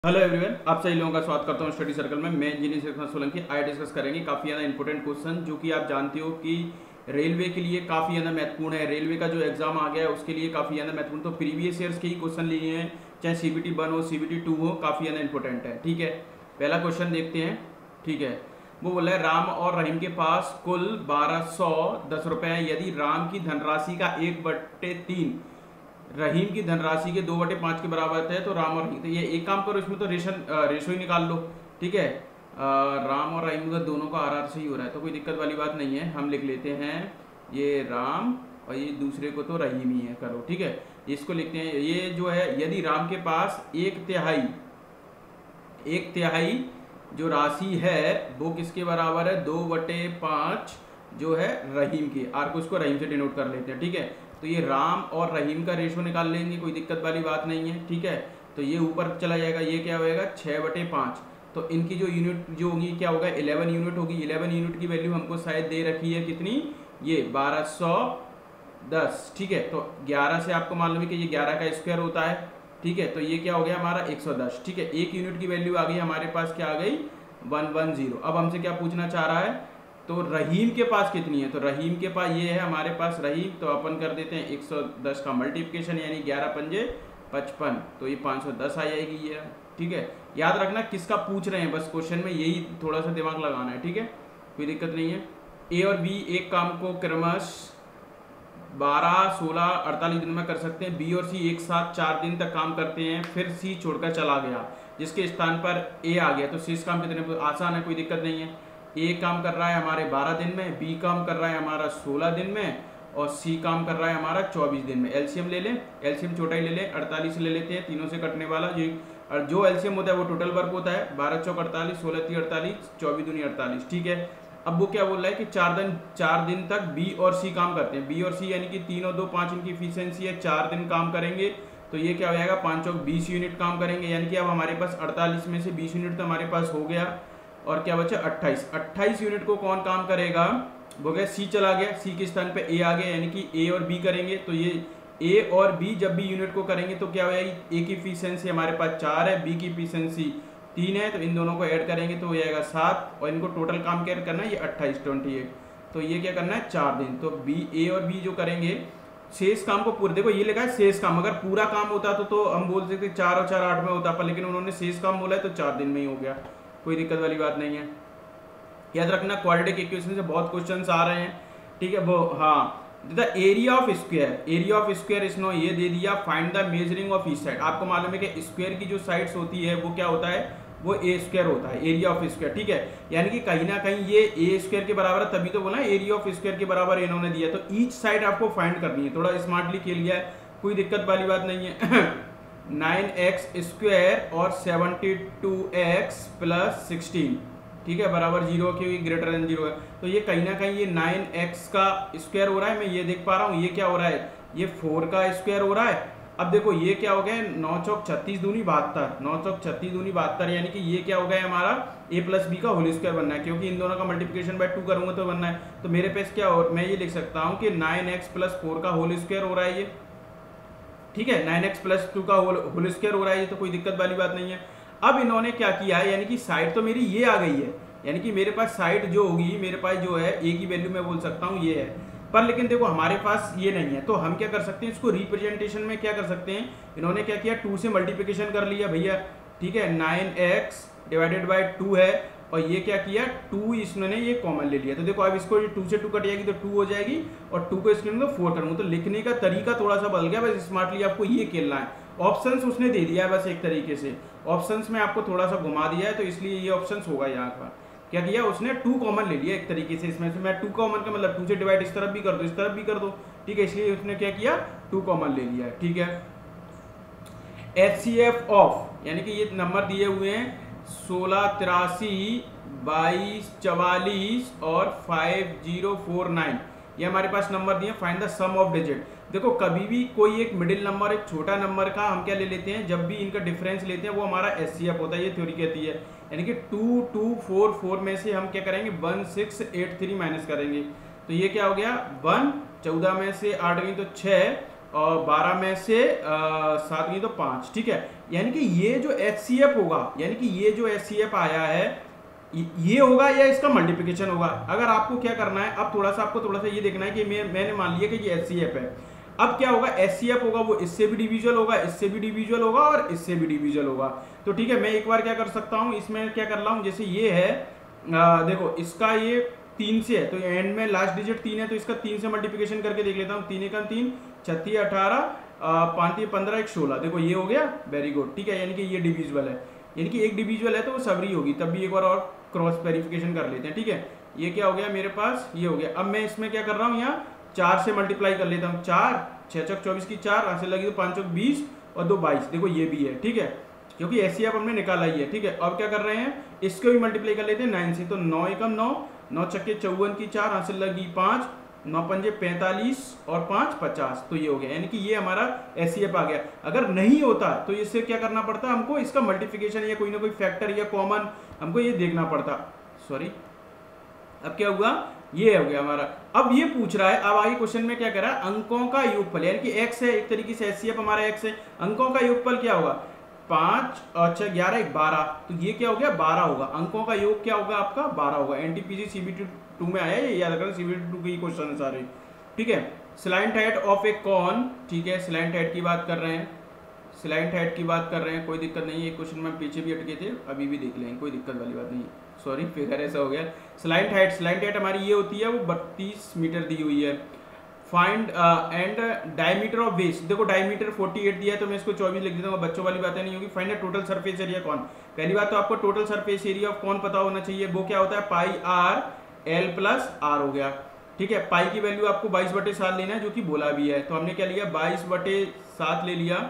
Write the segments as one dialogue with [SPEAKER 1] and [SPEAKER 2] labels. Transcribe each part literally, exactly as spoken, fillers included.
[SPEAKER 1] Hello everyone, आप सभी लोगों का स्वागत करता हूं स्टडी सर्कल में। मैं इंजीनियर सेक्शन सोलंकी आज डिस्कस करेंगे काफ़ी ज़्यादा इंपॉर्टेंट क्वेश्चन जो कि आप जानते हो कि रेलवे के लिए काफ़ी ज़्यादा महत्वपूर्ण है। रेलवे का जो एग्जाम आ गया है उसके लिए काफ़ी ज़्यादा महत्वपूर्ण, तो प्रीवियस ईयर्स के ही क्वेश्चन लिए हैं, चाहे सीबीटी वन हो सीबीटी टू हो, काफ़ी ज़्यादा इंपॉर्टेंट है। ठीक है, पहला क्वेश्चन देखते हैं। ठीक है, वो बोला है राम और रहीम के पास कुल बारह सौ दस रुपये हैं। यदि राम की धनराशि का एक बट्टे तीन रहीम की धनराशि के दो बटे पाँच के बराबर है तो राम और रहीम, तो ये एक काम करो, इसमें तो रेशन रेशो ही निकाल लो। ठीक है, आ, राम और रहीम का दोनों का आर आर से ही हो रहा है तो कोई दिक्कत वाली बात नहीं है। हम लिख लेते हैं ये राम और ये दूसरे को तो रहीम ही है, करो। ठीक है, इसको लिखते हैं, ये जो है यदि राम के पास एक तिहाई एक तिहाई जो राशि है वो किसके बराबर है, दो बटे पाँच जो है रहीम की, आर को इसको रहीम से डिनोट कर लेते हैं। ठीक है, तो ये राम और रहीम का रेशो निकाल लेंगे, कोई दिक्कत वाली बात नहीं है। ठीक है, तो ये ऊपर चला जाएगा, ये क्या होएगा छः बटे पाँच, तो इनकी जो यूनिट जो होगी क्या होगा, इलेवन यूनिट होगी। इलेवन यूनिट की वैल्यू हमको शायद दे रखी है कितनी, ये बारह सौ दस। ठीक है, तो ग्यारह से आपको मालूम है कि ये ग्यारह का स्क्वायर होता है। ठीक है, तो ये क्या हो गया हमारा एक सौ दस। ठीक है, एक यूनिट की वैल्यू आ गई हमारे पास, क्या आ गई वन वन जीरो। अब हमसे क्या पूछना चाह रहा है, तो रहीम के पास कितनी है, तो रहीम के पास ये है हमारे पास रहीम, तो अपन कर देते हैं एक सौ दस का मल्टीप्लिकेशन, यानी ग्यारह पंजे पचपन, तो ये पाँच सौ दस आ जाएगी ये। ठीक है, याद रखना किसका पूछ रहे हैं, बस क्वेश्चन में यही थोड़ा सा दिमाग लगाना है। ठीक है, कोई दिक्कत नहीं है। ए और बी एक काम को क्रमश बारह सोलह अड़तालीस दिन में कर सकते हैं। बी और सी एक साथ चार दिन तक काम करते हैं, फिर सी छोड़कर चला गया, जिसके स्थान पर ए आ गया, तो शेष काम कितने, आसान है, कोई दिक्कत नहीं है। ए काम कर रहा है हमारे बारह दिन में, बी काम कर रहा है हमारा सोलह दिन में, और सी काम कर रहा है हमारा चौबीस दिन में। एलसीएम ले लें, एलसीएम छोटा ही ले लें, अड़तालीस ले लेते हैं, तीनों से कटने वाला जो और जो एलसीएम होता है वो टोटल वर्क होता है, बारह चौक अड़तालीस, सोलह तीन अड़तालीस, चौबीस दूनी अड़तालीस। ठीक है, अब वो क्या बोल रहा है कि चार दिन चार दिन तक बी और सी काम करते हैं। बी और सी यानी कि तीन और दो पाँच, इनकी इफिशियंसी है, चार दिन काम करेंगे, तो ये क्या हो जाएगा पाँच चौक बीस यूनिट काम करेंगे, यानी कि अब हमारे पास अड़तालीस में से बीस यूनिट तो हमारे पास हो गया, और क्या बचा अट्ठाईस। अट्ठाईस यूनिट को कौन काम करेगा, वो गया सी चला गया, सी के स्थान पे ए आ गया, यानी कि ए और बी करेंगे, तो ये ए और बी जब भी यूनिट को करेंगे तो क्या हो जाएगी, ए की इफिशियंसी हमारे पास चार है, बी की इफिशियंसी तीन है, तो इन दोनों को ऐड करेंगे तो हो जाएगा सात, और इनको टोटल काम क्या करना है, ये अट्ठाईस ट्वेंटी एट, तो ये क्या करना है चार दिन, तो बी ए और बी जो करेंगे शेष काम को पूरे, देखो ये लिखा है शेष काम, अगर पूरा काम होता तो, तो हम बोल सकते चार और चार आठ में होता, पर लेकिन उन्होंने शेष काम बोला है तो चार दिन में ही हो गया, कोई दिक्कत वाली बात नहीं है। याद रखना क्वाड्रेटिक इक्वेशन से बहुत क्वेश्चंस आ रहे हैं। ठीक है, वो हाँ the area of square, area of square इसने ये दे दिया, find the measuring of each side. आपको मालूम है कि स्क्वायर की जो साइड्स होती है वो क्या होता है, वो ए स्क्वायर होता है, एरिया ऑफ स्क्वायर। ठीक है, यानी कि कहीं ना कहीं ये ए स्क्वायर के बराबर है, तभी तो बोला एरिया ऑफ स्क्वायर के बराबर इन्होंने दिया, तो ईच साइड आपको फाइंड करनी है, थोड़ा स्मार्टली खेल लिया है, कोई दिक्कत वाली बात नहीं है। नाइन एक्स स्क्वायर और seventy two x plus sixteen, ठीक है, बराबर जीरो, क्योंकि ग्रेटर देन जीरो है, तो ये कहीं ना कहीं ये नाइन एक्स का स्क्वायर हो रहा है, मैं ये देख पा रहा हूँ, ये क्या हो रहा है, ये फोर का स्क्वायर हो रहा है। अब देखो ये क्या हो गया, नौ चौक छत्तीस दूनी बहत्तर, नौ चौक छत्तीस दूनी बहत्तर, यानी कि ये क्या हो गया हमारा ए प्लस बी का होल स्क्वायर बनना है, क्योंकि इन दोनों का मल्टीप्लिकेशन बाय टू करूंगा तो बनना है, तो मेरे पास क्या हो, मैं ये लिख सकता हूँ कि नाइन एक्स प्लस फोर का होल स्क्वायर हो रहा है ये। ठीक है, नाइन एक्स प्लस टू का होल स्क्वायर हो रहा है ये, तो कोई दिक्कत वाली बात नहीं है। अब इन्होंने क्या किया है, यानी कि साइड तो मेरी ये आ गई है, यानी कि मेरे पास साइड जो होगी, मेरे पास जो है ए की वैल्यू मैं बोल सकता हूँ ये है, पर लेकिन देखो हमारे पास ये नहीं है, तो हम क्या कर सकते हैं, इसको रिप्रेजेंटेशन में क्या कर सकते हैं, इन्होंने क्या किया, टू से मल्टीप्लिकेशन कर लिया भैया। ठीक है, nine x divided by two है, और ये क्या किया, टू इसने ये कॉमन ले लिया, तो देखो अब इसको टू से टू कट जाएगी तो टू हो जाएगी, और टू को इसके तो फोर करूँगा, तो लिखने का तरीका थोड़ा सा बदल गया, बस स्मार्टली आपको ये खेलना है। ऑप्शंस उसने दे दिया है बस एक तरीके से, ऑप्शंस में आपको थोड़ा सा घुमा दिया है, तो इसलिए ये ऑप्शंस होगा यहाँ का। क्या किया उसने, टू कॉमन ले लिया एक तरीके से, इसमें से मैं टू कॉमन का मतलब टू से डिवाइड इस तरफ भी कर दो इस तरफ भी कर दो। ठीक है, इसलिए उसने क्या किया, टू कॉमन ले लिया है। ठीक है, एच सी एफ ऑफ, यानी कि ये नंबर दिए हुए हैं सोलह तिरासी बाईस चवालीस और फाइव जीरो फोर नाइन, ये हमारे पास नंबर दिए, find the sum of digit. देखो कभी भी कोई एक मिडिल नंबर, एक छोटा नंबर का हम क्या ले लेते हैं, जब भी इनका डिफरेंस लेते हैं वो हमारा एस सी एफ होता है, ये थ्योरी कहती है, यानी कि टू टू फोर फोर में से हम क्या करेंगे, one six eight three minus करेंगे, तो ये क्या हो गया, वन, चौदह में से आठ गई तो छः, और बारह में से सात गई तो पाँच। ठीक है, यानी कि ये जो एच सी एफ होगा, यानी कि ये जो एच सी एफ आया है ये होगा या इसका मल्टीप्लिकेशन होगा। अगर आपको क्या करना है, अब थोड़ा सा आपको थोड़ा सा ये देखना है कि मैं मैंने मान लिया कि ये एच सी एफ है। अब क्या होगा, एच सी एफ होगा वो इससे भी डिविजुअल होगा, इससे भी डिविजुअल होगा और इससे भी डिविजुअल होगा। तो ठीक है, मैं एक बार क्या कर सकता हूँ, इसमें क्या कर रहा हूँ, जैसे ये है आ, देखो इसका ये तीन से है तो एंड में लास्ट डिजिट तीन है, तो इसका तीन से मल्टीप्लिकेशन करके देख लेता हूँ। तीन एक तीन, छत्तीस अठारह, पाँच पंद्रह, एक सोलह, देखो ये हो गया, वेरी गुड। ठीक है, यानी कि ये डिविजुअल है, यानी कि एक डिविजुअल है तो वो सबरी होगी। तब भी एक बार और क्रॉस वेरिफिकेशन कर लेते हैं। ठीक है, ये क्या हो गया मेरे पास, ये हो गया। अब मैं इसमें क्या कर रहा हूँ, यहाँ चार से मल्टीप्लाई कर लेता हूँ। चार छः चौक चौबीस की चार हाथ से लगी तो पाँच चौक बीस और दो बाईस, देखो ये भी है। ठीक है, क्योंकि एच सी एफ हमने निकाला ही है। ठीक है, अब क्या कर रहे हैं, इसको भी मल्टीप्लाई कर लेते हैं नाइन से। तो नौ एकम नौ, नौ छक्के चौवन की चार हाथ से लगी पाँच, नौ पंजे पैंतालीस और पाँच पचास, तो ये हो गया। यानी कि ये हमारा एच सी एफ आ गया। अगर नहीं होता तो इससे क्या करना पड़ता, हमको इसका मल्टीप्लिकेशन या कोई ना कोई फैक्टर या कॉमन हमको ये देखना पड़ता। सॉरी, अब क्या हुआ, ये हो गया हमारा। अब ये पूछ रहा है, अब आगे क्वेश्चन में क्या कह रहा है, अंकों का योगफल, यानी कि एक्स है, एक तरीके से एच सी एफ हमारा एक्स है। अंकों का योगफल क्या होगा, पाँच और छः ग्यारह एक बारह, तो ये क्या हो गया, बारह होगा। अंकों का योग क्या होगा आपका, बारह होगा। एनटीपीसी सीबीटी टू में आया, ये याद रखना, सीबीटी टू के क्वेश्चन है सारे। ठीक है, slant height of a cone, ठीक है, स्लाइंट हाइट की बात कर रहे हैं, स्लाइंट हाइट की बात कर रहे हैं, कोई दिक्कत नहीं है। क्वेश्चन में पीछे भी अटके थे, अभी भी देख लेंगे, कोई दिक्कत वाली बात नहीं है। सॉरी, फिगर ऐसा हो गया। स्लाइंट हाइट, स्लाइंट हाइट हमारी ये होती है, वो बत्तीस मीटर दी हुई है। Find and diameter of base, देखो डायमीटर अड़तालीस दिया है तो मैं इसको चौबीस लिख देता हूँ, बच्चों वाली बातें नहीं होगी। फाइंड टोटल सरफेस एरिया कौन, पहली बात तो आपको टोटल सरफेस एरिया ऑफ कौन पता होना चाहिए, वो क्या होता है, pi r l plus r हो गया। ठीक है, पाई की वैल्यू आपको बाईस बटे सात लेना है, जो कि बोला भी है, तो हमने क्या लिया, बाईस बटे सात ले लिया।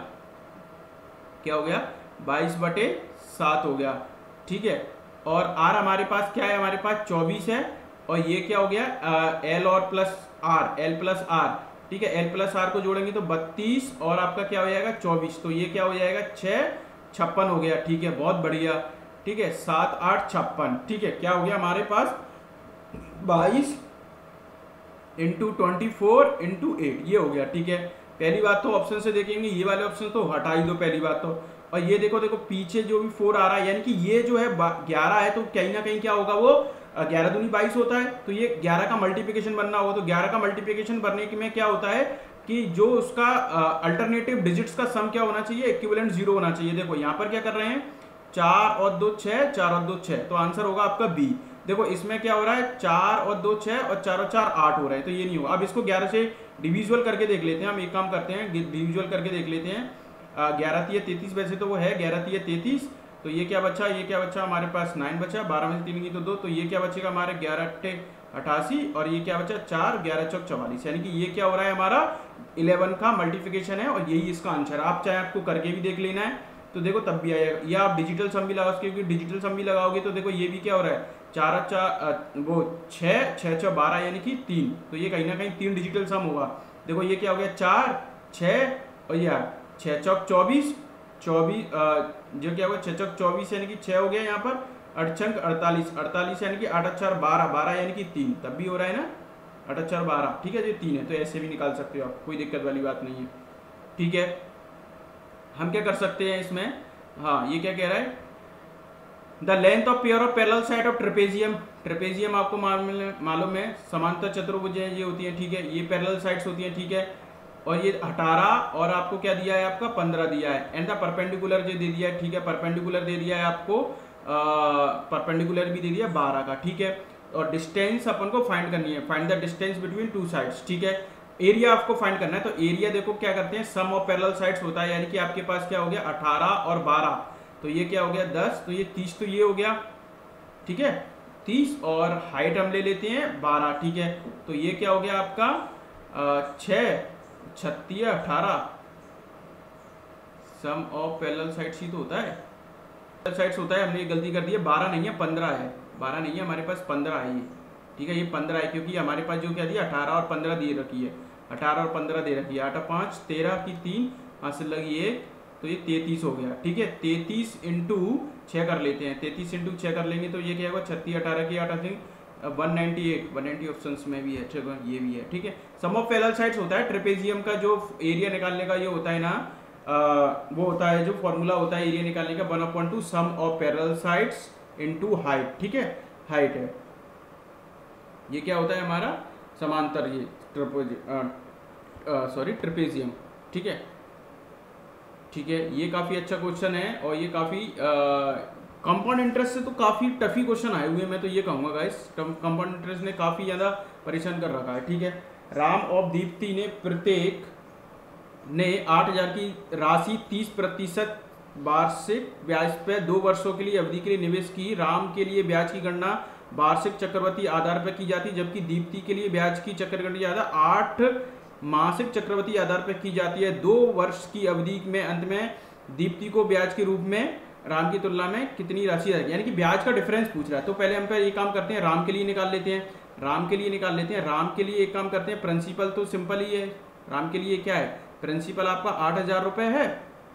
[SPEAKER 1] क्या हो गया, बाईस बटे सात हो गया। ठीक है, और आर हमारे पास क्या है, हमारे पास चौबीस है, और ये क्या हो गया, एल और plus r, l plus r. ठीक है, एल प्लस आर को जोड़ेंगे तो बत्तीस और आपका क्या हो जाएगा, चौबीस, तो ये क्या हो जाएगा, छः छप्पन हो गया। ठीक है, बहुत बढ़िया। ठीक है, सात आठ छप्पन। ठीक है, क्या हो गया हमारे पास, बाईस into twenty four into eight, ये हो गया। ठीक है, पहली बात तो ऑप्शन से देखेंगे, ये वाले ऑप्शन तो हटा ही दो पहली बात तो। और ये देखो देखो पीछे जो भी फोर आ रहा है, यानी कि ये जो है ग्यारह है, तो कहीं ना कहीं क्या होगा, वो ग्यारह दूनी बाईस होता है, तो ये ग्यारह का मल्टीप्लिकेशन बनना होगा। तो ग्यारह का मल्टीप्लिकेशन बनने में क्या होता है कि जो उसका अल्टरनेटिव डिजिट्स का सम क्या होना चाहिए, इक्विवेलेंट जीरो होना चाहिए। देखो यहाँ पर क्या कर रहे हैं, चार और दो छः, चार और दो छः, तो आंसर होगा आपका बी। देखो इसमें क्या हो रहा है, चार और दो छः और चार और चार आठ हो रहा है, तो ये नहीं होगा। अब इसको ग्यारह से डिविजुअल करके देख लेते हैं, हम एक काम करते हैं, डिविजुअल करके देख लेते हैं। ग्यारह तीय तैतीस, वैसे तो वो है ग्यारह तीय तैतीस, तो ये क्या बचा, ये क्या बचा हमारे पास नाइन बचा, बारह में से तीन की तो दो, तो ये क्या बचेगा हमारे ग्यारह अट्ठे अठासी, और ये क्या बचा चार, ग्यारह चौक चौवालीस, यानी कि ये क्या हो रहा है हमारा इलेवन का मल्टीप्लिकेशन है, और यही इसका आंसर है। आप चाहे आपको करके भी देख लेना है तो देखो तब भी आएगा, या आप डिजिटल सम भी लगाओ, क्योंकि डिजिटल सम भी लगाओगे तो देखो ये भी क्या हो रहा है, चार चार वो छः छः छः बारह यानी कि तीन, तो ये कहीं ना कहीं तीन डिजिटल सम होगा। देखो ये क्या हो गया, चार छः और यार छः चौक चौबीस, चौबीस जो क्या होगा छः चौक चौबीस यानी कि छः हो गया यहाँ पर, अड़छंक अड़तालीस, अड़तालीस यानी कि आठ अचार बारह, बारह यानी कि तीन, तब भी हो रहा है ना, आठ अचार बारह। ठीक है, जो तीन है तो ऐसे भी निकाल सकते हो आप, कोई दिक्कत वाली बात नहीं है। ठीक है, हम क्या कर सकते हैं इसमें, हाँ ये क्या कह रहा है, the length of pair of parallel side of trapezium, trapezium आपको मालूम है समांतर चतुर्भुजें ये होती हैं। ठीक है, ये पैरेलल साइड्स होती हैं। ठीक है, और ये अठारह और आपको क्या दिया है, आपका पंद्रह दिया है, एंड द परपेंडिकुलर जो दे दिया है। ठीक है, परपेंडिकुलर दे दिया है आपको, परपेंडिकुलर भी दे दिया बारह का। ठीक है, और डिस्टेंस अपन को फाइंड करनी है, find the distance between two sides. ठीक है, एरिया आपको फाइंड करना है, तो एरिया देखो क्या करते हैं, सम ऑफ पैरेलल साइड्स होता है, यानी कि आपके पास क्या हो गया अठारह और बारह, तो ये क्या हो गया दस, तो ये तीस, तो ये हो गया। ठीक है, तीस और हाइट हम ले लेते हैं बारह। ठीक है, तो ये क्या हो गया आपका छः छत्तीस अठारह, सम ऑफ पैरेलल साइड्स ही तो होता है, पैरेलल साइड्स होता है, हमने ये गलती कर दी है, बारह नहीं है पंद्रह है, बारह नहीं है हमारे पास पंद्रह है ये। ठीक है, ये पंद्रह है क्योंकि हमारे पास जो क्या दिया अठारह और पंद्रह दिए रखी है, अठारह और पंद्रह दे रखी है, आठ पाँच तेरह की तीन हासिल लगी एक, तो ये तैतीस हो गया। ठीक है, तैतीस इंटू छः कर लेते हैं, तैतीस इंटू छः कर लेंगे तो ये क्या होगा छत्तीस अठारह की आठ आठ one ninety eight, one ninety options में भी है, ये भी है। ठीक है, सम ऑफ पैरेलल साइड्स होता है, ट्रेपेजियम का जो एरिया निकालने का ये होता है ना, वो होता है जो फॉर्मूला होता है एरिया निकालने का, one upon two sum of parallel sides into height, ठीक है, हाइट है। ये क्या होता है हमारा समांतर, ये सॉरी ट्रेपेजियम, ठीक है, ठीक है। ये काफ़ी अच्छा क्वेश्चन है और ये काफ़ी कंपाउंड इंटरेस्ट से तो काफ़ी टफी क्वेश्चन आए हुए हैं, मैं तो ये कहूँगा गाइस, कंपाउंड इंटरेस्ट ने काफ़ी ज़्यादा परेशान कर रखा है, ठीक है। राम और दीप्ति ने प्रत्येक ने आठ हजार की राशि तीस प्रतिशत वार्षिक ब्याज पर दो वर्षों के लिए अवधि के लिए निवेश की। राम के लिए ब्याज की गणना वार्षिक चक्रवृद्धि आधार पर की जाती, जबकि दीप्ति के लिए ब्याज की चक्रवृद्धि आधार आठ मासिक चक्रवृद्धि आधार पर की जाती है। दो वर्ष की अवधि में अंत में दीप्ति को ब्याज के रूप में राम की तुलना में कितनी राशि आएगी, यानी कि ब्याज का डिफरेंस पूछ रहा है। तो पहले हम पे ये काम करते हैं, राम के लिए निकाल लेते हैं, राम के लिए निकाल लेते हैं। राम के लिए एक काम करते हैं, प्रिंसिपल तो सिंपल ही है, राम के लिए क्या है, प्रिंसिपल आपका आठ हजार रुपये है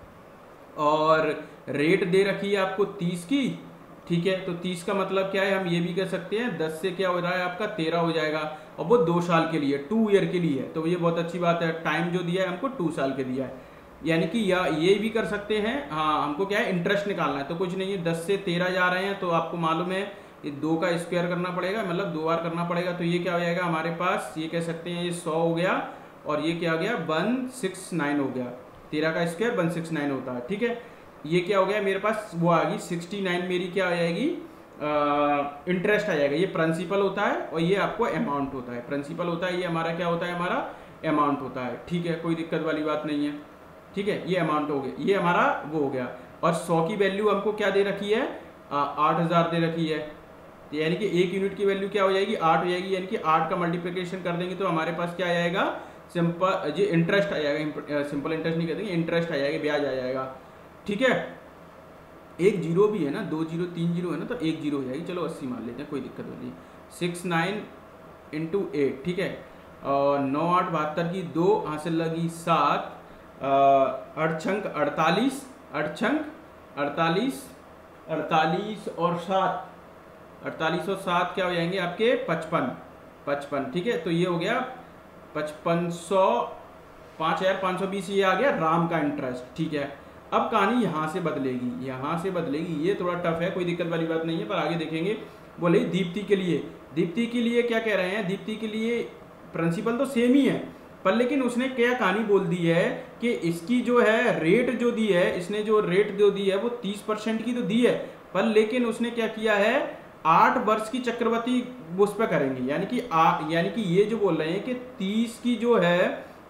[SPEAKER 1] और रेट दे रखी है आपको तीस की, ठीक है। तो तीस का मतलब क्या है, हम ये भी कह सकते हैं दस से क्या हो रहा है आपका तेरह हो जाएगा, और वो दो साल के लिए, टू ईयर के लिए है। तो ये बहुत अच्छी बात है, टाइम जो दिया है हमको टू साल के दिया है, यानी कि या ये भी कर सकते हैं। हाँ, हमको क्या है इंटरेस्ट निकालना है, तो कुछ नहीं है, दस से तेरह जा रहे हैं तो आपको मालूम है ये दो का स्क्वायर करना पड़ेगा, मतलब दो बार करना पड़ेगा। तो ये क्या हो जाएगा हमारे पास, ये कह सकते हैं ये सौ हो गया और ये क्या हो गया वन सिक्स नाइन हो गया, तेरह का स्क्वायर वन सिक्स नाइन होता है, ठीक है। ये क्या हो गया मेरे पास, वो आ गई सिक्सटी नाइन, मेरी क्या आ जाएगी इंटरेस्ट आ जाएगा। ये प्रिंसिपल होता है और ये आपको अमाउंट होता है, प्रिंसिपल होता है, ये हमारा क्या होता है, हमारा अमाउंट होता है, ठीक है, कोई दिक्कत वाली बात नहीं है, ठीक है। ये अमाउंट हो गया, ये हमारा वो हो गया। और सौ की वैल्यू हमको क्या दे रखी है, आठ हजार दे रखी है, यानी कि एक यूनिट की वैल्यू क्या हो जाएगी, आठ हो जाएगी, यानी कि आठ का मल्टीप्लिकेशन कर देंगे तो हमारे पास क्या आ जाएगा, सिंपल जी इंटरेस्ट आ जाएगा, सिंपल इंटरेस्ट नहीं कहते, इंटरेस्ट आ जाएगा, ब्याज आ जाएगा, ठीक है। एक जीरो भी है ना, दो जीरो तीन जीरो है ना, तो एक जीरो हो जाएगी, चलो अस्सी मान लेते हैं, कोई दिक्कत नहीं। सिक्स नाइन इंटू एट, ठीक है, और नौ आठ बहत्तर की दो हासिल लगी सात, अड़छंक अड़तालीस, अड़छंक अड़तालीस, अड़तालीस और सात, अड़तालीस और सात क्या हो जाएंगे आपके पचपन, पचपन, ठीक है। तो ये हो गया पचपन सौ, पाँच हजार पाँच सौ बीस, ये आ गया राम का इंटरेस्ट, ठीक है। अब कहानी यहाँ से बदलेगी, यहाँ से बदलेगी, ये थोड़ा टफ है, कोई दिक्कत वाली बात नहीं है, पर आगे देखेंगे। बोले दीप्ति के लिए, दीप्ति के लिए क्या कह रहे हैं, दीप्ति के लिए प्रिंसिपल तो सेम ही है, पर लेकिन उसने क्या कहानी बोल दी है कि इसकी जो है रेट जो दी है, इसने जो रेट जो दी है वो तीस परसेंट की तो दी है, पर लेकिन उसने क्या किया है, आठ वर्ष की चक्रवृद्धि उस पर करेंगे, यानी कि आ, यानी कि ये जो बोल रहे हैं कि तीस की जो है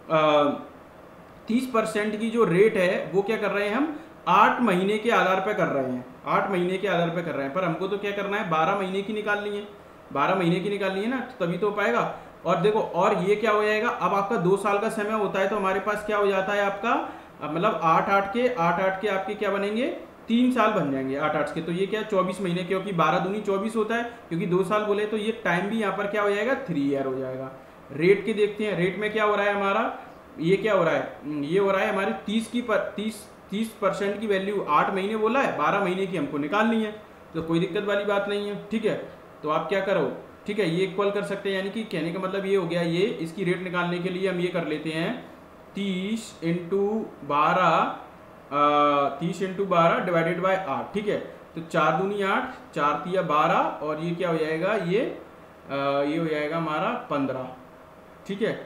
[SPEAKER 1] तीस परसेंट की जो रेट है वो क्या कर रहे हैं हम आठ महीने के आधार पर कर रहे हैं, आठ महीने के आधार पर कर रहे हैं, पर हमको तो क्या करना है, बारह महीने की निकालनी है, बारह महीने की निकालनी है ना, तो तभी तो पाएगा। और देखो, और ये क्या हो जाएगा, अब आपका दो साल का समय होता है तो हमारे पास क्या हो जाता है आपका, मतलब आठ आठ के आठ आठ के आपके क्या बनेंगे, तीन साल बन जाएंगे आठ आठ के, तो ये क्या चौबीस महीने, क्योंकि बारह दूनी चौबीस होता है, क्योंकि दो साल बोले तो ये टाइम भी यहाँ पर क्या हो जाएगा, थ्री ईयर हो जाएगा। रेट के देखते हैं, रेट में क्या हो रहा है हमारा, ये क्या हो रहा है, ये हो रहा है हमारी तीस की पर, तीस तीस परसेंट की वैल्यू आठ महीने बोला है, बारह महीने की हमको निकालनी है, तो कोई दिक्कत वाली बात नहीं है, ठीक है। तो आप क्या करो, ठीक है, ये इक्वल कर सकते हैं, यानी कि कहने का मतलब ये हो गया, ये इसकी रेट निकालने के लिए हम ये कर लेते हैं तीस इंटू बारह, तीस इंटू बारह डिवाइडेड बाई आठ, ठीक है। तो चार दूनी आठ, चार तिया बारह, और ये क्या हो जाएगा, ये आ, ये हो जाएगा हमारा पंद्रह, ठीक है।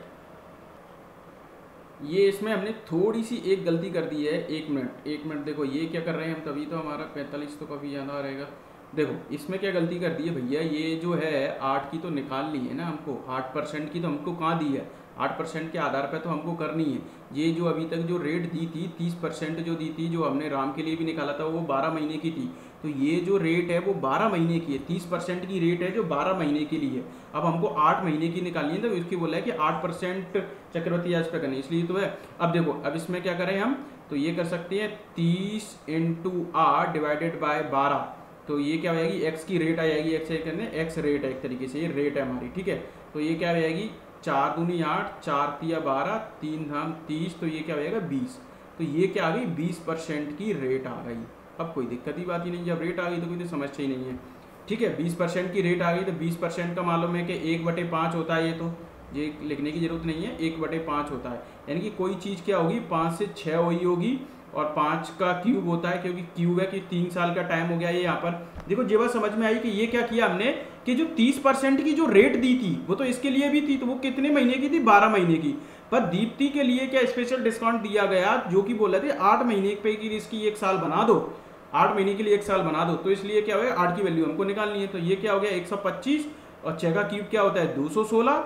[SPEAKER 1] ये इसमें हमने थोड़ी सी एक गलती कर दी है, एक मिनट एक मिनट देखो, ये क्या कर रहे हैं हम, तभी तो हमारा पैंतालीस तो काफ़ी ज़्यादा रहेगा। देखो इसमें क्या गलती कर दी है भैया, ये जो है आठ की तो निकाल ली है ना हमको, आठ परसेंट की तो हमको कहाँ दी है, आठ परसेंट के आधार पर तो हमको करनी है। ये जो अभी तक जो रेट दी थी तीस परसेंट जो दी थी, जो हमने राम के लिए भी निकाला था, वो बारह महीने की थी, तो ये जो रेट है वो बारह महीने की है, तीस परसेंट की रेट है जो बारह महीने के लिए। अब हमको आठ महीने की निकालनी है, तो इसकी बोला है कि आठ परसेंट चक्रवृद्धि ब्याज पर करनी है, इसलिए तो है। अब देखो, अब इसमें क्या करें हम, तो ये कर सकते हैं तीस इंटू आठ डिवाइडेड बाय बारह, तो ये क्या हो जाएगी, एक्स की रेट आ जाएगी, एक्स करने एक्स रेट है, एक तरीके से ये रेट है हमारी, ठीक है। तो ये क्या हो जाएगी, चार दूनी आठ, चार तिया बारह, तीन धाम तीस, तो ये क्या हो जाएगा बीस, तो ये क्या आ गई, बीस परसेंट की रेट आ गई। अब कोई दिक्कत ही बात ही नहीं, जब रेट आ गई तो कोई तो समस्या ही नहीं है, ठीक है। बीस परसेंट की रेट आ गई, तो बीस परसेंट का मालूम है कि एक बटे पाँच होता है, ये तो ये लिखने की जरूरत नहीं है, एक बटे पाँच होता है। यानी कि कोई चीज़ क्या होगी, पाँच से छः वही होगी और पाँच का क्यूब होता है, क्योंकि क्यूब है कि तीन साल का टाइम हो गया ये यहाँ पर। देखो ये बात समझ में आई कि ये क्या किया हमने कि जो तीस परसेंट की जो रेट दी थी वो तो इसके लिए भी थी, तो वो कितने महीने की थी, बारह महीने की। पर दीप्ति के लिए क्या स्पेशल डिस्काउंट दिया गया, जो कि बोल रहे थे आठ महीने पे की इसकी एक साल बना दो, आठ महीने के लिए एक साल बना दो। तो इसलिए क्या होगा, आठ की वैल्यू हमको निकालनी है। तो ये क्या हो गया, एक सौ पच्चीस और छः का क्यूब क्या होता है, दो सौ सोलह,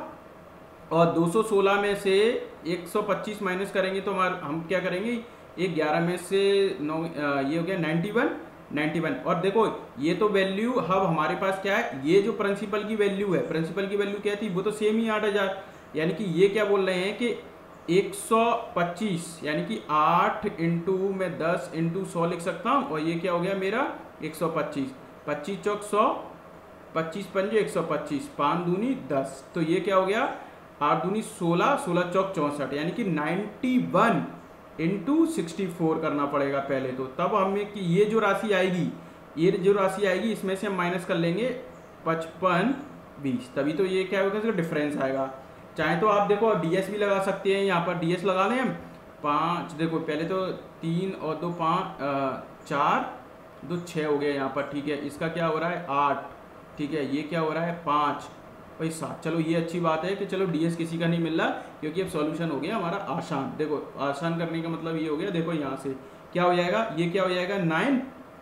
[SPEAKER 1] और दो सौ सोलह में से एक सौ पच्चीस माइनस करेंगे तो हमारे हम क्या करेंगे, एक ग्यारह में से नौ, ये हो गया नाइन्टी वन, नाइन्टी वन। और देखो ये तो वैल्यू अब हमारे पास क्या है, ये जो प्रिंसिपल की वैल्यू है, प्रिंसिपल की वैल्यू क्या थी, वो तो सेम ही आठ हज़ार। यानी कि ये क्या बोल रहे हैं कि एक सौ पच्चीस यानी कि आठ इंटू में दस इंटू सौ लिख सकता हूँ, और ये क्या हो गया मेरा एक सौ पच्चीस, पच्चीस चौक सौ, पच्चीस पंजे एक सौ पच्चीस, पाँच दूनी दस, तो ये क्या हो गया आठ दूनी सोलह, सोलह चौक चौंसठ, यानी कि ninety one into sixty four करना पड़ेगा पहले तो, तब हमें कि ये जो राशि आएगी, ये जो राशि आएगी इसमें से हम माइनस कर लेंगे पचपन बीस, तभी तो ये क्या होगा, इसका डिफरेंस आएगा। चाहे तो आप देखो डीएस भी लगा सकते हैं, यहाँ पर डीएस लगा लें हम पाँच, देखो पहले तो तीन और दो पाँच, चार दो छः हो गया यहाँ पर, ठीक है। इसका क्या हो रहा है आठ, ठीक है। ये क्या हो रहा है पाँच भाई सात। चलो ये अच्छी बात है कि चलो डीएस किसी का नहीं मिल रहा, क्योंकि अब सॉल्यूशन हो गया हमारा आसान। देखो आसान करने का मतलब ये हो गया, देखो यहाँ से क्या हो जाएगा, ये क्या हो जाएगा नाइन,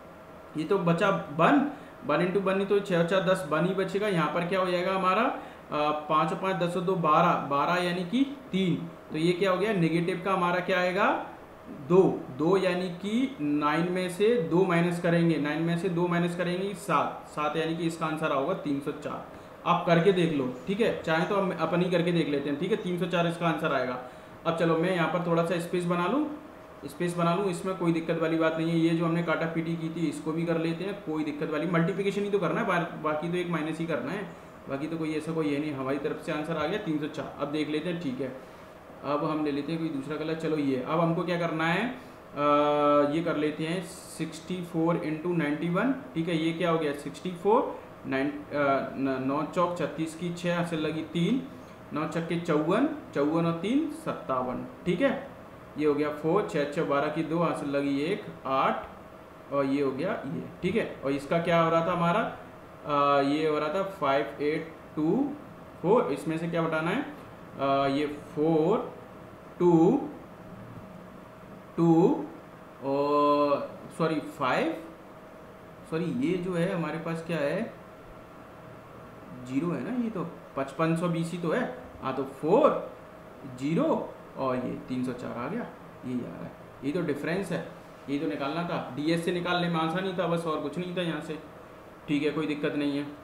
[SPEAKER 1] ये तो बचा वन, वन इंटू वन, तो छः चार दस, वन ही बचेगा। यहाँ पर क्या हो जाएगा हमारा पाँच और पाँच दस और दो बारह, बारह यानी कि तीन, तो ये क्या हो गया नेगेटिव का हमारा क्या आएगा दो, दो यानी कि नाइन में से दो माइनस करेंगे, नाइन में से दो माइनस करेंगे सात, सात यानी कि इसका आंसर होगा तीन सौ चार। आप करके देख लो, ठीक है, चाहे तो हम अपन ही करके देख लेते हैं, ठीक है। तीन सौ चार इसका आंसर आएगा। अब चलो मैं यहाँ पर थोड़ा सा स्पेस बना लूँ, स्पेस बना लूँ, इसमें कोई दिक्कत वाली बात नहीं है। ये जो हमने काटा पीटी की थी इसको भी कर लेते हैं, कोई दिक्कत वाली, मल्टीप्लिकेशन ही तो करना है, बाकी तो एक माइनस ही करना है, बाकी तो कोई ऐसा कोई है नहीं। हमारी तरफ से आंसर आ गया तीन सौ चार। अब देख लेते हैं, ठीक है। अब हम ले लेते हैं कोई दूसरा कलर, चलो ये। अब हमको क्या करना है, आ, ये कर लेते हैं sixty four into ninety one, ठीक है। ये क्या हो गया सिक्सटी फोर, नाइन नौ चौक छत्तीस की छः हासिल लगी तीन, नौ छक्के चौवन, चौवन और तीन सत्तावन, ठीक है। ये हो गया फोर, छः छः बारह की दो हासिल लगी एक, आठ, और ये हो गया ये, ठीक है। और इसका क्या हो रहा था हमारा, आ, ये हो रहा था फाइव एट टू फोर, इसमें से क्या बताना है, आ, ये फोर टू टू और सॉरी फाइव, सॉरी ये जो है हमारे पास क्या है जीरो है ना, ये तो पचपन सौ बीस ही तो है, हाँ तो फोर जीरो और ये तीन सौ चार आ गया, ये आ रहा है, ये तो डिफरेंस है, ये तो निकालना था। डीएस से निकालने में आसान ही था, बस और कुछ नहीं था यहाँ से, ठीक है, कोई दिक्कत नहीं है।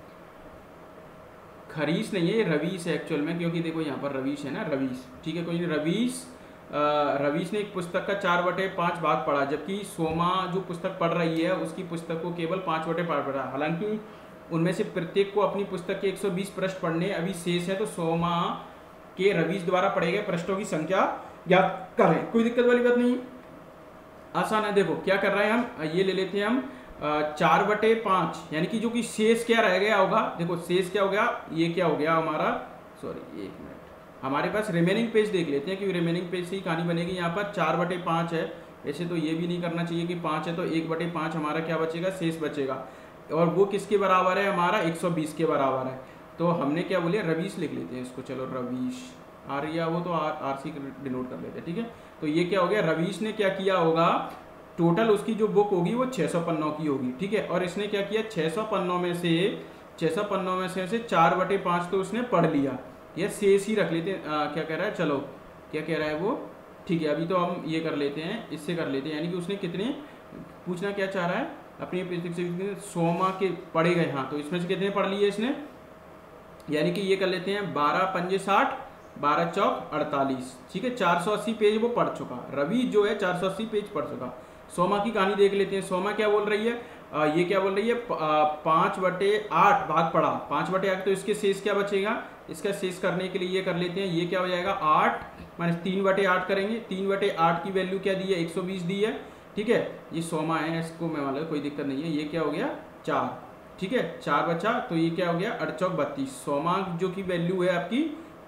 [SPEAKER 1] खरीश नहीं है, ये रवीश है एक्चुअल में, क्योंकि देखो यहाँ पर रवीश है ना, रवीश, ठीक है, कोई नहीं। रवीश रवीश ने एक पुस्तक का चार बटे पाँच भाग पढ़ा, जबकि सोमा जो पुस्तक पढ़ रही है उसकी पुस्तक को केवल पाँच बटे पाँच पढ़ा। हालांकि उनमें से प्रत्येक को अपनी पुस्तक के एक सौ बीस पृष्ठ पढ़ने अभी शेष है, तो सोमा के रवीश द्वारा पढ़े गए पृष्ठों की संख्या ज्ञात करें। कोई दिक्कत वाली बात नहीं, आसान है। देखो क्या कर रहे हैं हम, ये ले लेते हैं हम चार बटे पाँच, यानी कि जो कि शेष क्या रह गया होगा, देखो शेष क्या हो गया, ये क्या हो गया हमारा, सॉरी एक मिनट, हमारे पास रिमेनिंग पेज देख लेते हैं कि रिमेनिंग पेज से ही कहानी बनेगी। यहाँ पर चार बटे पाँच है, ऐसे तो ये भी नहीं करना चाहिए कि पाँच है तो एक बटे पाँच हमारा क्या बचेगा, शेष बचेगा, और वो किसके बराबर है हमारा एक सौ बीस के बराबर है। तो हमने क्या बोले, रवीश लिख लेते हैं इसको, चलो रवीश, आर या वो तो आर आर सी डिनोट कर लेते हैं, ठीक है। तो ये क्या हो गया, रवीश ने क्या किया होगा, टोटल उसकी जो बुक होगी वो छः सौ पन्नों की होगी, ठीक है। और इसने क्या किया, छः सौ पन्नों में से छः सौ पन्नों में से, से चार बटे पाँच तो उसने पढ़ लिया, या शेष ही रख लेते हैं, क्या कह रहा है, चलो क्या कह रहा है वो, ठीक है। अभी तो हम ये कर लेते हैं, इससे कर लेते हैं, यानी कि उसने कितने, पूछना क्या चाह रहा है अपनी से, सोमा के पढ़े गए, हाँ, तो इसमें से कितने पढ़ लिए इसने, यानी कि ये कर लेते हैं बारह पंजे साठ, बारह चौक अड़तालीस, ठीक है। चार सौ अस्सी पेज वो पढ़ चुका, रवि जो है चार सौ अस्सी पेज पढ़ चुका। सोमा की कहानी देख लेते हैं, सोमा क्या बोल रही है, आ, ये क्या बोल रही है, पाँच बटे आठ भाग पढ़ा, पाँच बटे आठ, तो इसके शेष क्या बचेगा, इसका शेष करने के लिए ये कर लेते हैं, ये क्या हो जाएगा आठ माइनस तीन बटे आठ करेंगे, तीन बटे आठ की वैल्यू क्या दी है, एक सौ बीस दी है, ठीक है। ये सोमा है, इसको मैं मान लो कोई दिक्कत नहीं है, ये क्या हो गया चार, ठीक है, चार बचा, तो ये क्या हो गया अड़चौक बत्तीस, सोमा जो की वैल्यू है आपकी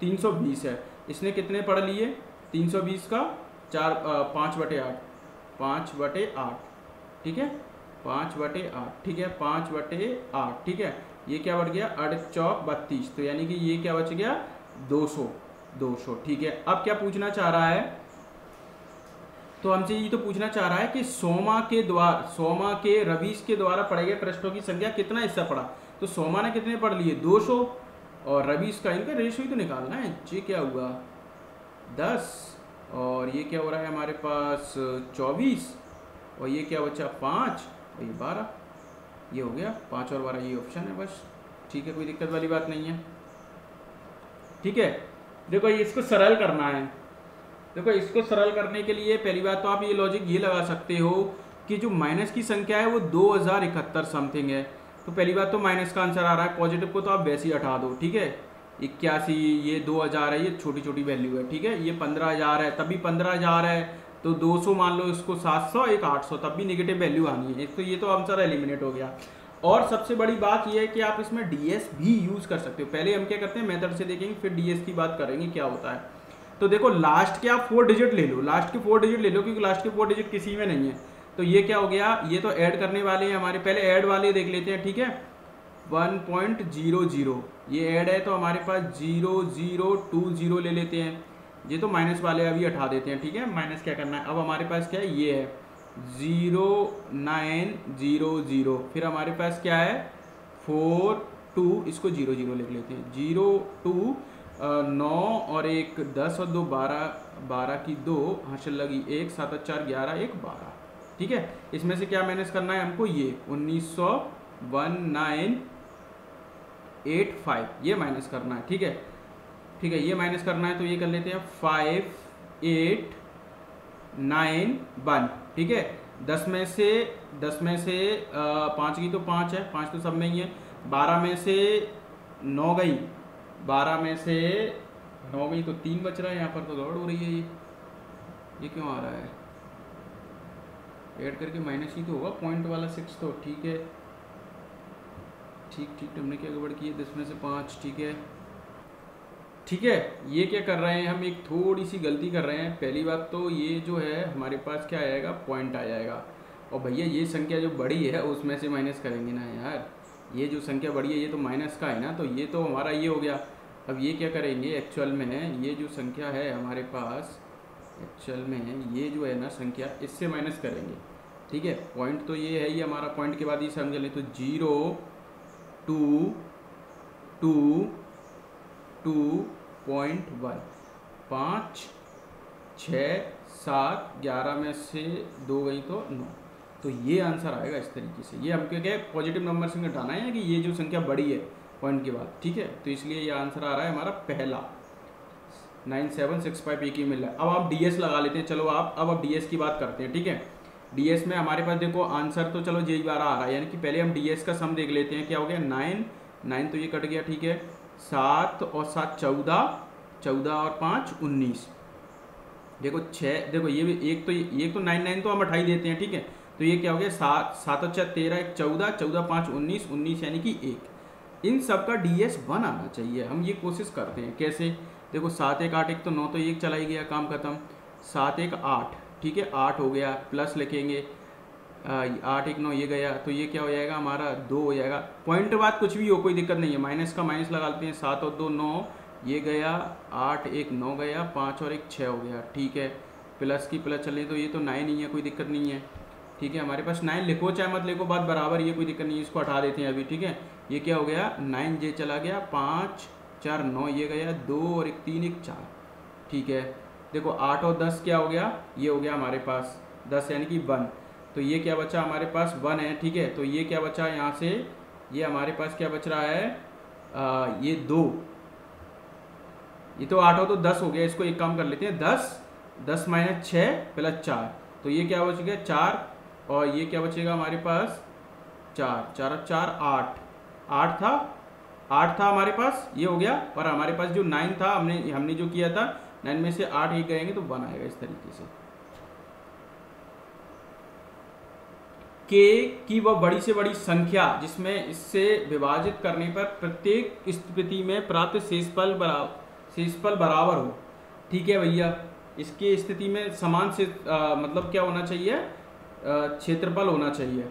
[SPEAKER 1] तीन सौ बीस है। इसने कितने पढ़ लिए? तीन सौ बीस का चार पाँच बटे आठ, पाँच बटे आठ, ठीक है, पाँच बटे आठ, ठीक है, पाँच बटे आठ, ठीक है। ये क्या बढ़ गया? अड़ चौक बत्तीस, तो यानी कि ये क्या बच गया? दो सौ, दो सौ, ठीक है। अब क्या पूछना चाह रहा है? तो हमसे ये तो पूछना चाह रहा है कि सोमा के द्वारा, सोमा के रवीश के द्वारा पढ़े गए पृष्ठों की संख्या कितना हिस्सा पड़ा। तो सोमा ने कितने पढ़ लिए? दो सौ, और रवीश का, इनका रेशियो ही तो निकालना है। ये क्या हुआ? दस, और ये क्या हो रहा है हमारे पास? चौबीस, और ये क्या बचा? पाँच, और ये बारह। ये हो गया पाँच और बारह, ये ऑप्शन है बस, ठीक है, कोई दिक्कत वाली बात नहीं है, ठीक है। देखो ये इसको सरल करना है। देखो इसको सरल करने के लिए पहली बात तो आप ये लॉजिक ये लगा सकते हो कि जो माइनस की संख्या है वो दो हज़ार इकहत्तर समथिंग है। तो पहली बात तो माइनस का आंसर आ रहा है, पॉजिटिव को तो आप वैसे ही हटा दो, ठीक है। इक्यासी, ये दो हज़ार है, ये छोटी छोटी वैल्यू है, ठीक है। ये पंद्रह हज़ार है, तभी पंद्रह हज़ार है, तो दो सौ मान लो इसको, सात सौ, एक आठ सौ, तब भी नेगेटिव वैल्यू आनी है। तो ये तो आंसर एलिमिनेट हो गया। और सबसे बड़ी बात यह है कि आप इसमें डीएस भी यूज कर सकते हो। पहले हम क्या करते हैं, मेथड से देखेंगे, फिर डीएस की बात करेंगे क्या होता है। तो देखो लास्ट के आप फोर डिजिट ले लो, लास्ट के फोर डिजिट ले लो, क्योंकि लास्ट के फोर डिजिट किसी में नहीं है। तो ये क्या हो गया? ये तो ऐड करने वाले हैं हमारे, पहले ऐड वाले देख लेते हैं, ठीक है। वन पॉइंट ज़ीरो ज़ीरो ये ऐड है, तो हमारे पास ज़ीरो ज़ीरो टू ज़ीरो ले लेते हैं। ये तो माइनस वाले अभी हटा देते हैं, ठीक है। माइनस क्या करना है? अब हमारे पास क्या है? ये है ज़ीरो नाइन ज़ीरो ज़ीरो, फिर हमारे पास क्या है? फोर टू, इसको ज़ीरो ज़ीरो लिख लेते हैं। ज़ीरो टू, नौ और एक दस और दो बारह, बारह की दो हासिल लगी एक, सात और चार ग्यारह, एक बारह, ठीक है। इसमें से क्या माइनस करना है हमको? ये उन्नीस सौ वन नाइन एट फाइव, ये माइनस करना है, ठीक है, ठीक है, ये माइनस करना है। तो ये कर लेते हैं फाइव एट नाइन वन, ठीक है। दस में से दस में से पाँच की तो पाँच है, पाँच तो सब में ही है। बारह में से नौ गई, बारह में से नौ गई तो तीन बच रहा है। यहाँ पर तो दौड़ हो रही है, ये ये क्यों आ रहा है? ऐड करके माइनस ही तो होगा, पॉइंट वाला सिक्स तो, ठीक है, ठीक ठीक। हमने क्या गड़बड़ की है? दस में से पाँच, ठीक है, ठीक है। ये क्या कर रहे हैं हम? एक थोड़ी सी गलती कर रहे हैं। पहली बात तो ये जो है हमारे पास क्या आएगा? पॉइंट आ जाएगा। और भैया ये संख्या जो बड़ी है उसमें से माइनस करेंगे ना यार, ये जो संख्या बड़ी है ये तो माइनस का है ना, तो ये तो हमारा ये हो गया। अब ये क्या करेंगे एक्चुअल में? ये जो संख्या है हमारे पास एक्चुअल में, ये जो है ना संख्या, इससे माइनस करेंगे, ठीक है। पॉइंट तो ये है, ये हमारा पॉइंट के बाद ये समझ लें, तो zero two two two point one, पाँच छः सात, ग्यारह में से दो गई तो नौ। तो ये आंसर आएगा इस तरीके से। ये हम क्या क्या पॉजिटिव नंबर से घटाना है कि ये जो संख्या बड़ी है पॉइंट के बाद, ठीक है। तो इसलिए ये आंसर आ रहा है हमारा पहला, नाइन सेवन सिक्स फाइव एक ही मिल रहा है। अब आप डीएस लगा लेते हैं। चलो आप अब अब डीएस की बात करते हैं, ठीक है। डीएस में हमारे पास देखो आंसर तो चलो यही बारह आ रहा है, यानी कि पहले हम डीएस का सम देख लेते हैं। क्या हो गया? नाइन, नाइन तो ये कट गया, ठीक है। सात और सात चौदह, चौदह और पाँच उन्नीस। देखो छः, देखो ये भी एक तो ये तो नाइन नाइन तो हम हटा ही देते हैं, ठीक है। तो ये क्या हो गया? सात, सात और छः तेरह, एक चौदह, चौदह पाँच उन्नीस, उन्नीस यानी कि एक। इन सब का डीएस वन आना चाहिए। हम ये कोशिश करते हैं कैसे? देखो सात एक आठ, एक तो नौ तो एक चला ही गया, काम खत्म। सात एक आठ, ठीक है, आठ हो गया, प्लस लिखेंगे आठ एक नौ, ये गया, तो ये क्या हो जाएगा हमारा? दो हो जाएगा। पॉइंट बाद कुछ भी हो कोई दिक्कत नहीं है, माइनस का माइनस लगा लेते हैं। सात और दो नौ, ये गया, आठ एक नौ गया, पाँच और एक छः हो गया, ठीक है। प्लस की प्लस चले तो ये तो नाइन ही है, कोई दिक्कत नहीं है, ठीक है। हमारे पास नाइन लिखो चाहे मत लिखो, बात बराबर, ये कोई दिक्कत नहीं है, इसको हटा देते हैं अभी, ठीक है। ये क्या हो गया? नाइन जे चला गया, पाँच चार नौ, ये गया, दो और एक तीन, एक चार, ठीक है। देखो आठ और दस क्या हो गया? ये हो गया हमारे पास दस यानी कि वन। तो ये क्या बचा हमारे पास? वन है, ठीक है। तो ये क्या बचा यहाँ से? ये हमारे पास क्या बच रहा है? आ, ये दो, ये तो आठ हो तो दस हो गया। इसको एक काम कर लेते हैं, दस, दस माइनस छः प्लस चार, तो ये क्या बच गया? चार। और ये क्या बचेगा हमारे पास? चार, चार और चार आठ, आठ था, आठ था हमारे पास, ये हो गया। और हमारे पास जो नाइन था, हमने हमने जो किया था, नाइन में से आठ एक गएंगे तो वन आएगा, इस तरीके से। के की वह बड़ी से बड़ी संख्या जिसमें इससे विभाजित करने पर प्रत्येक स्थिति में प्राप्त शेषफल बराबर क्षेत्रफल बराबर हो। ठीक है भैया, इसकी स्थिति में समान से आ, मतलब क्या होना चाहिए, क्षेत्रफल होना चाहिए।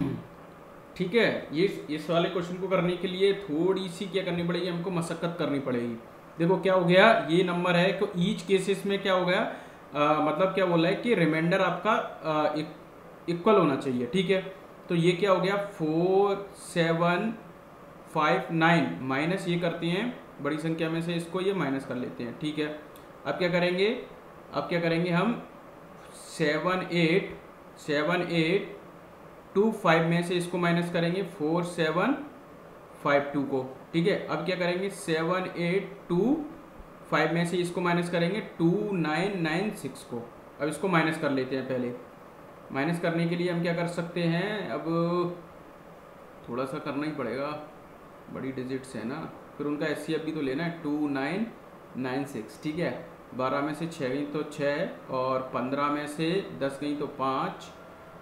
[SPEAKER 1] ठीक है, ये इस वाले क्वेश्चन को करने के लिए थोड़ी सी क्या करनी पड़ेगी, हमको मशक्कत करनी पड़ेगी। देखो क्या हो गया, ये नंबर है तो ईच केसेस में क्या हो गया, आ, मतलब क्या बोला है कि रिमाइंडर आपका इक्वल होना चाहिए। ठीक है, तो ये क्या हो गया, four seven five nine minus ये करते हैं बड़ी संख्या में से, इसको ये माइनस कर लेते हैं। ठीक है, अब क्या करेंगे, अब क्या करेंगे हम seven eight seven eight two five में से इसको माइनस करेंगे, फोर सेवन फाइव टू को। ठीक है, अब क्या करेंगे, सेवन एट टू फाइव में से इसको माइनस करेंगे, टू नाइन नाइन सिक्स को। अब इसको माइनस कर लेते हैं। पहले माइनस करने के लिए हम क्या कर सकते हैं, अब थोड़ा सा करना ही पड़ेगा, बड़ी डिजिट्स है ना, फिर उनका एस सी एफ भी तो लेना है, टू नाइन नाइन सिक्स। ठीक है, बारह में से छः गई तो छः, और पंद्रह में से दस गई तो पाँच,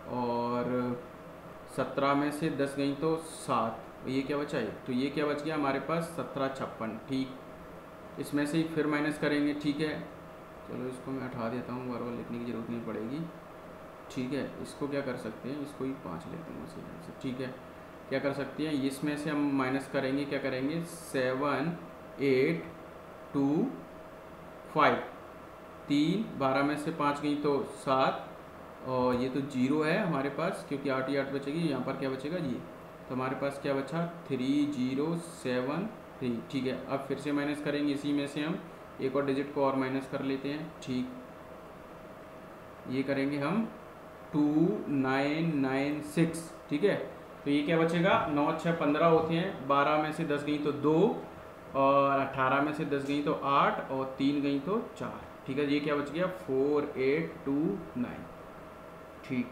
[SPEAKER 1] और सत्रह में से दस गई तो सात। ये क्या बचा है, तो ये क्या बच गया हमारे पास, सत्रह छप्पन। ठीक, इसमें से ही फिर माइनस करेंगे। ठीक है, चलो इसको मैं हटा देता हूँ, बार बार लिखने की ज़रूरत नहीं पड़ेगी। ठीक है, इसको क्या कर सकते हैं, इसको ही पाँच लेते हैं उसी से। ठीक है, क्या कर सकते हैं, इसमें से हम माइनस करेंगे, क्या करेंगे, सेवन एट टू फाइव, तीन, बारह में से पाँच गई तो सात, और ये तो जीरो है हमारे पास क्योंकि आठ ही आठ बचेगी, यहाँ पर क्या बचेगा जी, तो हमारे पास क्या बचा, थ्री जीरो सेवन थ्री। ठीक है, अब फिर से माइनस करेंगे, इसी में से हम एक और डिजिट को और माइनस कर लेते हैं। ठीक, ये करेंगे हम टू नाइन नाइन सिक्स। ठीक है, तो ये क्या बचेगा, नौ छः पंद्रह होते हैं, बारह में से दस गई तो दो, और अठारह में से दस गई तो आठ, और तीन गई तो चार। ठीक है, ये क्या बच गया, फोर एट टू नाइन। ठीक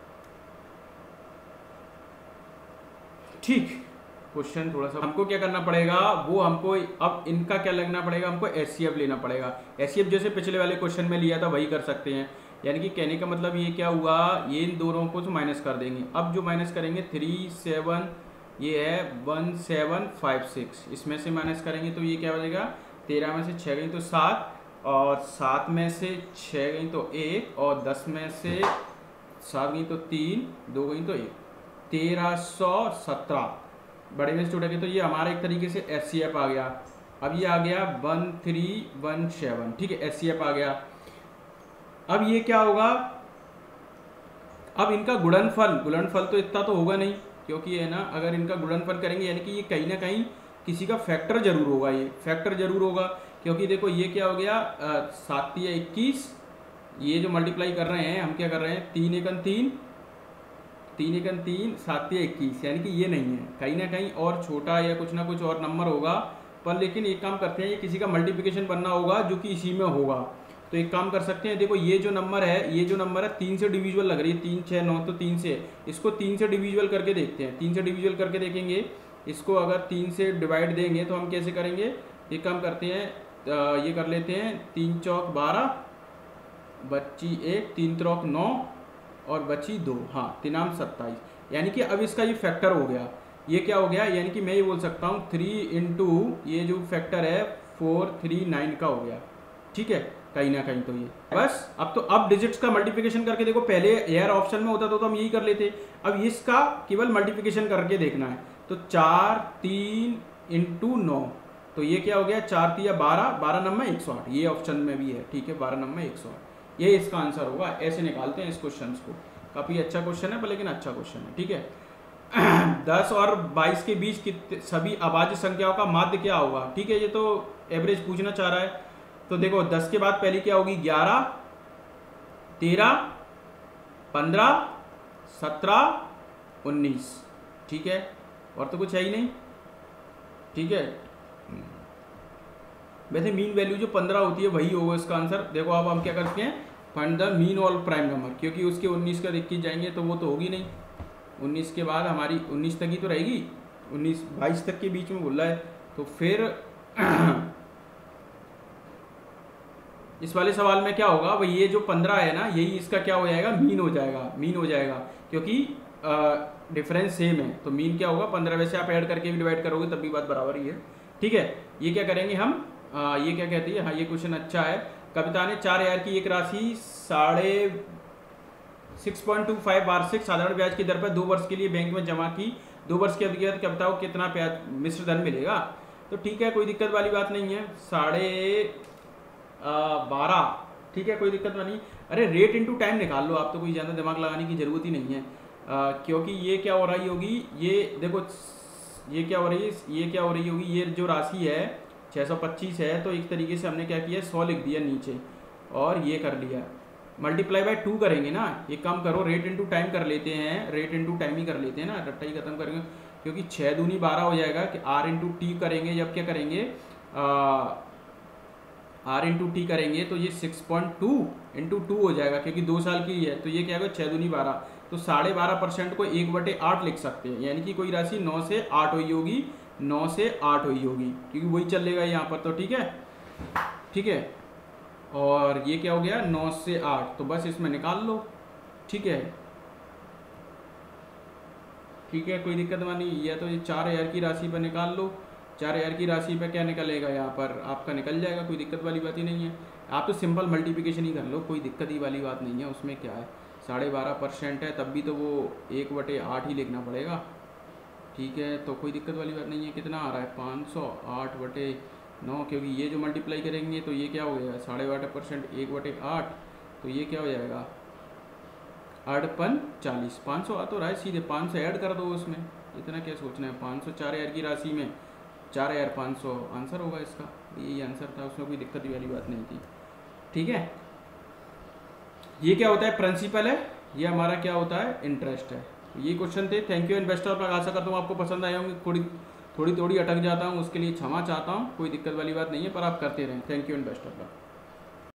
[SPEAKER 1] ठीक क्वेश्चन थोड़ा सा हमको क्या करना पड़ेगा, वो हमको अब इनका क्या लगना पड़ेगा, हमको एस सी एफ लेना पड़ेगा। एस सी एफ जैसे पिछले वाले क्वेश्चन में लिया था वही कर सकते हैं। यानी कि कहने का मतलब ये क्या हुआ, ये इन दोनों को तो माइनस कर देंगे। अब जो माइनस करेंगे, थ्री सेवन, ये है वन सेवन फाइव सिक्स, इसमें से माइनस करेंगे तो ये क्या बनेगा, तेरह में से छः गई तो सात, और सात में से छः गई तो एक, और दस में से सात गई तो तीन, दो गई तो एक, तेरह सौ सत्रह बड़े में से टूटा गया। तो ये हमारा एक तरीके से एस सी एफ आ गया। अब ये आ गया वन थ्री वन सेवन। ठीक है, एस सी एफ आ गया। अब ये क्या होगा, अब इनका गुणनफल, गुणनफल तो इतना तो होगा नहीं क्योंकि है ना, अगर इनका गुणनफल करेंगे यानी कि ये कहीं ना कहीं किसी का फैक्टर जरूर होगा, ये फैक्टर जरूर होगा क्योंकि देखो ये क्या हो गया, सात या इक्कीस, ये जो मल्टीप्लाई कर रहे हैं हम क्या कर रहे हैं, तीन एकन तीन, तीन एकन तीन, सात या इक्कीस, यानी कि ये नहीं है, कहीं ना कहीं और छोटा या कुछ ना कुछ और नंबर होगा। पर लेकिन एक काम करते हैं, ये किसी का मल्टीप्लिकेशन बनना होगा जो कि इसी में होगा। तो एक काम कर सकते हैं, देखो ये जो नंबर है, ये जो नंबर है तीन से डिविजुअल लग रही है, तीन छः नौ, तो तीन से इसको तीन से डिविजुअल करके देखते हैं। तीन से डिविजुअल करके देखेंगे, इसको अगर तीन से डिवाइड देंगे तो हम कैसे करेंगे, एक काम करते हैं, ये कर लेते हैं, तीन चौक बारह, बच्ची एक, तीन त्रौक नौ, और बची दो, हाँ तिनाम सत्ताईस, यानी कि अब इसका ये फैक्टर हो गया। ये क्या हो गया, यानी कि मैं ये बोल सकता हूँ थ्री इंटू ये जो फैक्टर है फोर थ्री नाइन का हो गया। ठीक है, कहीं ना कहीं तो ये बस। अब तो अब डिजिट्स का मल्टीप्लिकेशन करके देखो, पहले एयर ऑप्शन में होता था तो हम यही कर लेते, अब इसका केवल मल्टीप्लिकेशन करके देखना है। तो चार तीन इंटू नौ, तो ये क्या हो गया, चार तिया बारह, बारह नंबर एक सौ आठ, ये ऑप्शन में भी है। ठीक है, बारह नंबर एक सौ आठ, ये इसका आंसर होगा। ऐसे निकालते हैं इस क्वेश्चन को, काफ़ी अच्छा क्वेश्चन है पर लेकिन अच्छा क्वेश्चन है। ठीक है, दस और बाईस के बीच कितने सभी अभाज्य संख्याओं का माध्य क्या होगा। ठीक है, ये तो एवरेज पूछना चाह रहा है। तो देखो दस के बाद पहली क्या होगी, ग्यारह, तेरह, पंद्रह, सत्रह, उन्नीस। ठीक है, और तो कुछ है ही नहीं। ठीक है, वैसे मीन वैल्यू जो पंद्रह होती है वही होगा इसका आंसर। देखो अब हम क्या करते हैं, find the mean all prime number, क्योंकि उसके उन्नीस का इक्कीस जाएंगे तो वो तो होगी नहीं, उन्नीस के बाद हमारी उन्नीस तक ही तो रहेगी, उन्नीस बाईस तक के बीच में बोल रहा है। तो फिर इस वाले सवाल में क्या होगा, भाई ये जो पंद्रह है ना, यही इसका क्या हो जाएगा, मीन हो जाएगा, मीन हो जाएगा क्योंकि डिफरेंस सेम है। तो मीन क्या होगा, पंद्रह वैसे आप ऐड करके भी डिवाइड करोगे तब भी बात बराबर ही है। ठीक है, ये क्या करेंगे हम, आ, ये क्या कहती है, हाँ ये क्वेश्चन अच्छा है। कविता ने चार हजार की एक राशि साढ़े सिक्स पॉइंट टू फाइव वार्षिक साधारण ब्याज की दर पर दो वर्ष के लिए बैंक में जमा की। दो वर्ष की अवधि के बाद कविता को कितना ब्याज मिश्र धन मिलेगा? तो ठीक है, कोई दिक्कत वाली बात नहीं है। साढ़े बारह, ठीक है, कोई दिक्कत नहीं। अरे रेट इनटू टाइम निकाल लो आप, तो कोई ज़्यादा दिमाग लगाने की ज़रूरत ही नहीं है। आ, क्योंकि ये क्या हो रही होगी, ये देखो ये क्या हो रही है, ये क्या हो रही होगी, ये जो राशि है छः सौ पच्चीस है, तो एक तरीके से हमने क्या किया, सौ लिख दिया नीचे और ये कर लिया, मल्टीप्लाई बाय टू करेंगे ना। एक काम करो, रेट इनटू टाइम कर लेते हैं, रेट इनटू टाइम ही कर लेते हैं ना, रट्टा ही खत्म करेंगे, क्योंकि छः दूनी बारह हो जाएगा कि आर इंटू टी करेंगे, जब क्या करेंगे आर इंटू टी करेंगे तो ये six point two into two हो जाएगा, क्योंकि दो साल की है, तो ये क्या होगा छः दूनी बारह, तो साढ़े बारह परसेंट को एक बटे आठ लिख सकते हैं, यानी कि कोई राशि नौ से आठ हुई होगी, नौ से आठ हुई होगी, क्योंकि वही चलेगा यहाँ पर, तो ठीक है, ठीक है। और ये क्या हो गया, नौ से आठ, तो बस इसमें निकाल लो, ठीक है, ठीक है, कोई दिक्कत नहीं। या तो ये चार हजार की राशि पर निकाल लो, चार हजार की राशि पे क्या निकलेगा, यहाँ पर आपका निकल जाएगा, कोई दिक्कत वाली बात ही नहीं है। आप तो सिंपल मल्टीप्लिकेशन ही कर लो, कोई दिक्कत ही वाली बात नहीं है, उसमें क्या है, साढ़े बारह परसेंट है तब भी तो वो एक बटे आठ ही लिखना पड़ेगा, ठीक है, तो कोई दिक्कत वाली बात नहीं है। कितना आ रहा है, पाँच सौ आठ बटे नौ, क्योंकि ये जो मल्टीप्लाई करेंगे तो ये क्या हो गया, साढ़े बारह परसेंट एक बटे आठ, तो ये क्या हो जाएगा, अड़पन चालीस, पाँच सौ आ तो रहा है, सीधे पाँच सौ ऐड कर दो उसमें, इतना क्या सोचना है, पाँच सौ चार हज़ार की राशि में चार हज़ार पाँच सौ आंसर होगा इसका, यही आंसर था, उसमें कोई दिक्कत वाली बात नहीं थी, ठीक है। ये क्या होता है, प्रिंसिपल है, ये हमारा क्या होता है, इंटरेस्ट है। ये क्वेश्चन थे, थैंक यू इन्वेस्टर पर, आशा करता हूँ आपको पसंद आए होंगे। थोड़ी थोड़ी थोड़ी अटक जाता हूँ, उसके लिए क्षमा चाहता हूँ, कोई दिक्कत वाली बात नहीं है, पर आप करते रहें। थैंक यू इन्वेस्टर पर।